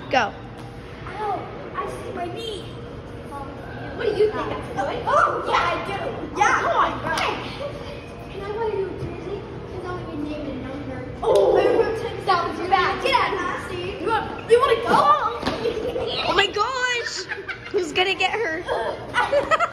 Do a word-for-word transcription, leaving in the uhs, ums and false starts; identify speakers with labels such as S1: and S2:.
S1: Go.
S2: Ow, I see my knee. What do you think that's doing? Oh, yeah, I do. Yeah. Come on, bro. Can I buy you a jersey? Because I want your name and number. Oh, that was bad. Yeah, nasty. You want, you want to go?
S1: Oh my gosh. Who's gonna get her?